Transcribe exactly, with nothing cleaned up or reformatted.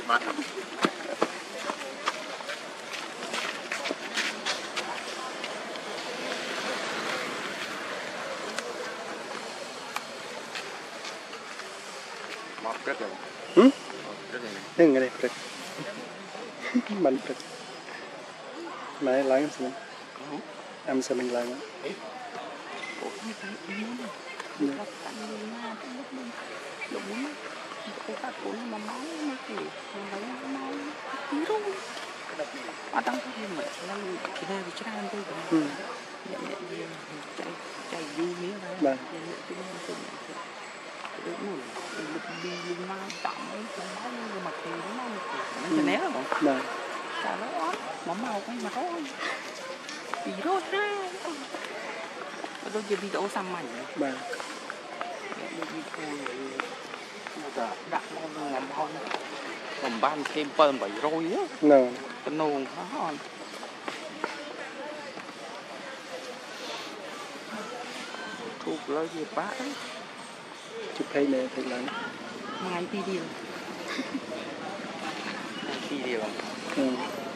Hmm? Ini nggak deh, balik pret. Mana lain sih? Am saming lain. Atang tu dia macam lalu kita bicara tu. Ya ya dia cai cai du ni lah. Bah. Đi luôn mai tạm ấy không máu nhưng mà thì nó máu nó sẽ né rồi không? Bah. Sao nó ót mà màu cái mà thôi bị rốt ra rồi giờ bị đổ xăm mảnh Bah. bị thôi đặt nó ngầm không ngầm ban thêm pơm bảy rồi á No. cái nồi nó hòn thuộc lời gì bác Chụp hay nè thật lắm. ngày đi đi ngày đi đi Ừ.